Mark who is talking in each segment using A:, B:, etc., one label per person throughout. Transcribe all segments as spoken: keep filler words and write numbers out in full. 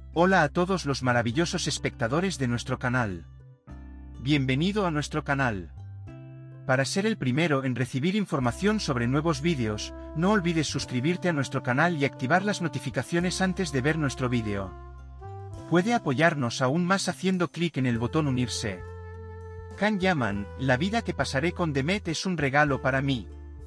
A: Hola a todos los maravillosos espectadores de nuestro canal. Bienvenido a nuestro canal. Para ser el primero en recibir información sobre nuevos vídeos, no olvides suscribirte a nuestro canal y activar las notificaciones antes de ver nuestro vídeo. Puede apoyarnos aún más haciendo clic en el botón unirse. Can Yaman, la vida que pasaré con Demet es un regalo para mí.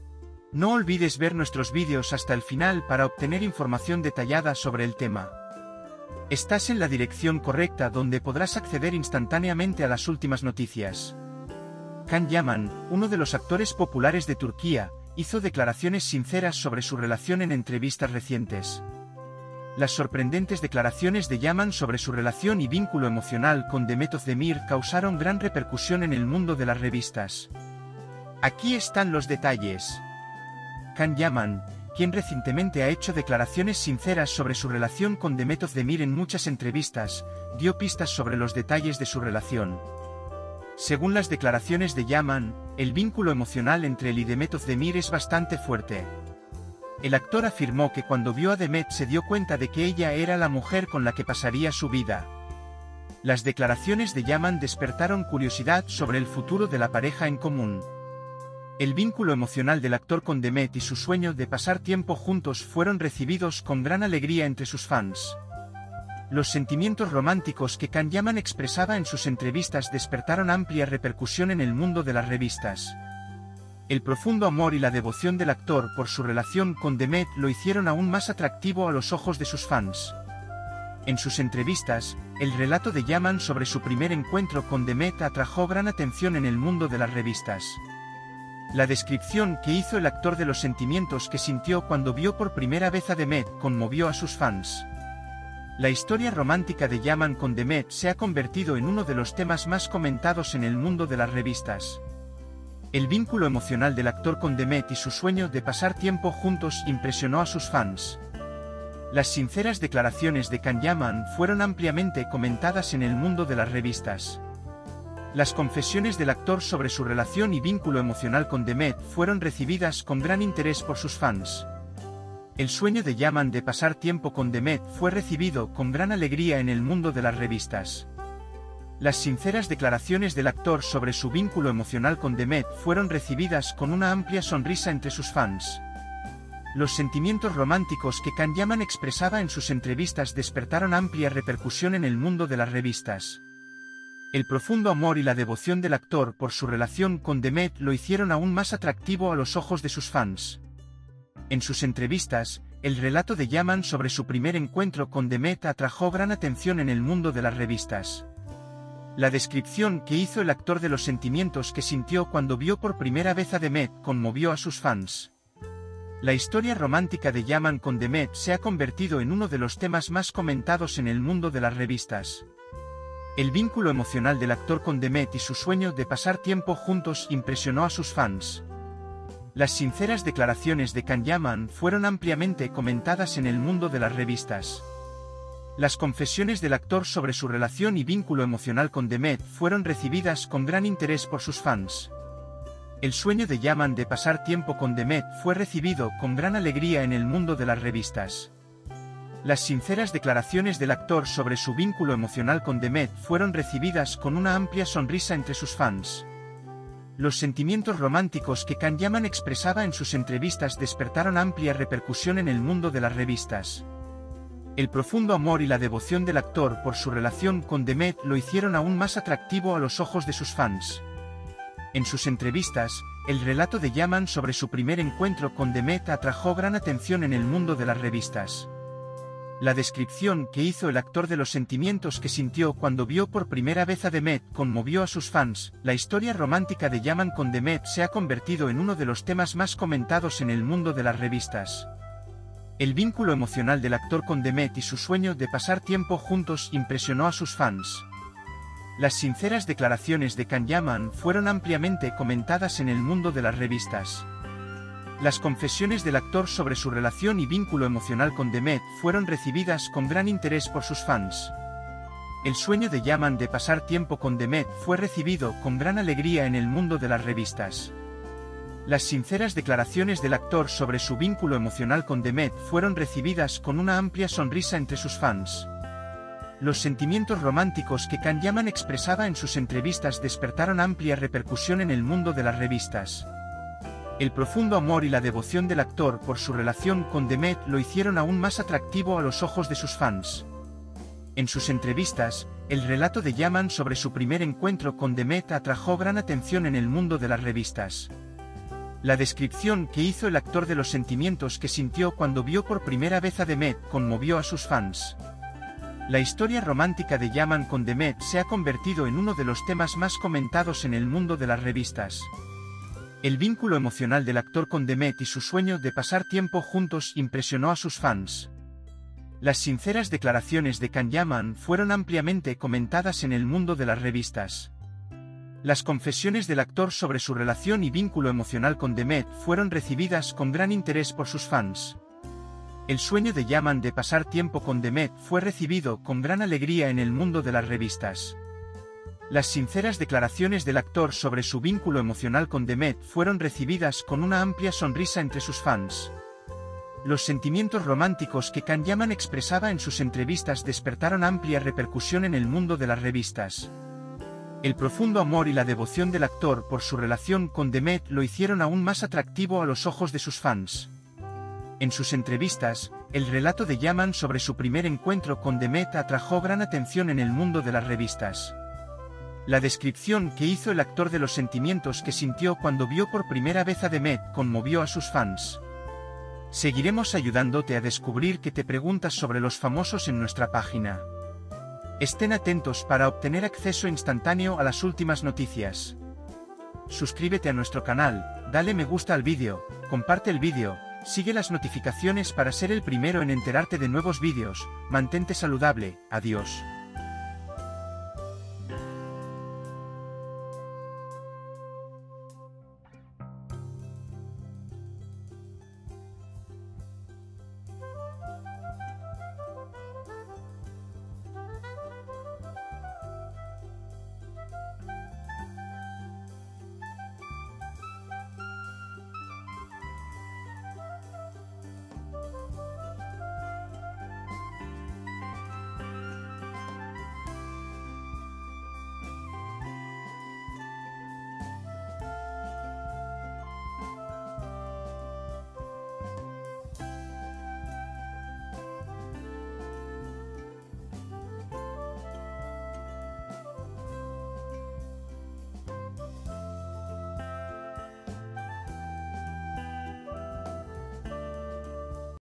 A: No olvides ver nuestros vídeos hasta el final para obtener información detallada sobre el tema. Estás en la dirección correcta donde podrás acceder instantáneamente a las últimas noticias. Can Yaman, uno de los actores populares de Turquía, hizo declaraciones sinceras sobre su relación en entrevistas recientes. Las sorprendentes declaraciones de Yaman sobre su relación y vínculo emocional con Demet Özdemir causaron gran repercusión en el mundo de las revistas. Aquí están los detalles. Can Yaman, quien recientemente ha hecho declaraciones sinceras sobre su relación con Demet Özdemir en muchas entrevistas, dio pistas sobre los detalles de su relación. Según las declaraciones de Yaman, el vínculo emocional entre él y Demet Özdemir es bastante fuerte. El actor afirmó que cuando vio a Demet se dio cuenta de que ella era la mujer con la que pasaría su vida. Las declaraciones de Yaman despertaron curiosidad sobre el futuro de la pareja en común. El vínculo emocional del actor con Demet y su sueño de pasar tiempo juntos fueron recibidos con gran alegría entre sus fans. Los sentimientos románticos que Can Yaman expresaba en sus entrevistas despertaron amplia repercusión en el mundo de las revistas. El profundo amor y la devoción del actor por su relación con Demet lo hicieron aún más atractivo a los ojos de sus fans. En sus entrevistas, el relato de Yaman sobre su primer encuentro con Demet atrajo gran atención en el mundo de las revistas. La descripción que hizo el actor de los sentimientos que sintió cuando vio por primera vez a Demet conmovió a sus fans. La historia romántica de Yaman con Demet se ha convertido en uno de los temas más comentados en el mundo de las revistas. El vínculo emocional del actor con Demet y su sueño de pasar tiempo juntos impresionó a sus fans. Las sinceras declaraciones de Can Yaman fueron ampliamente comentadas en el mundo de las revistas. Las confesiones del actor sobre su relación y vínculo emocional con Demet fueron recibidas con gran interés por sus fans. El sueño de Yaman de pasar tiempo con Demet fue recibido con gran alegría en el mundo de las revistas. Las sinceras declaraciones del actor sobre su vínculo emocional con Demet fueron recibidas con una amplia sonrisa entre sus fans. Los sentimientos románticos que Can Yaman expresaba en sus entrevistas despertaron amplia repercusión en el mundo de las revistas. El profundo amor y la devoción del actor por su relación con Demet lo hicieron aún más atractivo a los ojos de sus fans. En sus entrevistas, el relato de Yaman sobre su primer encuentro con Demet atrajo gran atención en el mundo de las revistas. La descripción que hizo el actor de los sentimientos que sintió cuando vio por primera vez a Demet conmovió a sus fans. La historia romántica de Yaman con Demet se ha convertido en uno de los temas más comentados en el mundo de las revistas. El vínculo emocional del actor con Demet y su sueño de pasar tiempo juntos impresionó a sus fans. Las sinceras declaraciones de Can Yaman fueron ampliamente comentadas en el mundo de las revistas. Las confesiones del actor sobre su relación y vínculo emocional con Demet fueron recibidas con gran interés por sus fans. El sueño de Yaman de pasar tiempo con Demet fue recibido con gran alegría en el mundo de las revistas. Las sinceras declaraciones del actor sobre su vínculo emocional con Demet fueron recibidas con una amplia sonrisa entre sus fans. Los sentimientos románticos que Can Yaman expresaba en sus entrevistas despertaron amplia repercusión en el mundo de las revistas. El profundo amor y la devoción del actor por su relación con Demet lo hicieron aún más atractivo a los ojos de sus fans. En sus entrevistas, el relato de Yaman sobre su primer encuentro con Demet atrajo gran atención en el mundo de las revistas. La descripción que hizo el actor de los sentimientos que sintió cuando vio por primera vez a Demet conmovió a sus fans. La historia romántica de Yaman con Demet se ha convertido en uno de los temas más comentados en el mundo de las revistas. El vínculo emocional del actor con Demet y su sueño de pasar tiempo juntos impresionó a sus fans. Las sinceras declaraciones de Can Yaman fueron ampliamente comentadas en el mundo de las revistas. Las confesiones del actor sobre su relación y vínculo emocional con Demet fueron recibidas con gran interés por sus fans. El sueño de Yaman de pasar tiempo con Demet fue recibido con gran alegría en el mundo de las revistas. Las sinceras declaraciones del actor sobre su vínculo emocional con Demet fueron recibidas con una amplia sonrisa entre sus fans. Los sentimientos románticos que Can Yaman expresaba en sus entrevistas despertaron amplia repercusión en el mundo de las revistas. El profundo amor y la devoción del actor por su relación con Demet lo hicieron aún más atractivo a los ojos de sus fans. En sus entrevistas, el relato de Yaman sobre su primer encuentro con Demet atrajo gran atención en el mundo de las revistas. La descripción que hizo el actor de los sentimientos que sintió cuando vio por primera vez a Demet conmovió a sus fans. La historia romántica de Yaman con Demet se ha convertido en uno de los temas más comentados en el mundo de las revistas. El vínculo emocional del actor con Demet y su sueño de pasar tiempo juntos impresionó a sus fans. Las sinceras declaraciones de Can Yaman fueron ampliamente comentadas en el mundo de las revistas. Las confesiones del actor sobre su relación y vínculo emocional con Demet fueron recibidas con gran interés por sus fans. El sueño de Yaman de pasar tiempo con Demet fue recibido con gran alegría en el mundo de las revistas. Las sinceras declaraciones del actor sobre su vínculo emocional con Demet fueron recibidas con una amplia sonrisa entre sus fans. Los sentimientos románticos que Can Yaman expresaba en sus entrevistas despertaron amplia repercusión en el mundo de las revistas. El profundo amor y la devoción del actor por su relación con Demet lo hicieron aún más atractivo a los ojos de sus fans. En sus entrevistas, el relato de Yaman sobre su primer encuentro con Demet atrajo gran atención en el mundo de las revistas. La descripción que hizo el actor de los sentimientos que sintió cuando vio por primera vez a Demet conmovió a sus fans. Seguiremos ayudándote a descubrir qué te preguntas sobre los famosos en nuestra página. Estén atentos para obtener acceso instantáneo a las últimas noticias. Suscríbete a nuestro canal, dale me gusta al vídeo, comparte el vídeo, sigue las notificaciones para ser el primero en enterarte de nuevos vídeos, mantente saludable, adiós.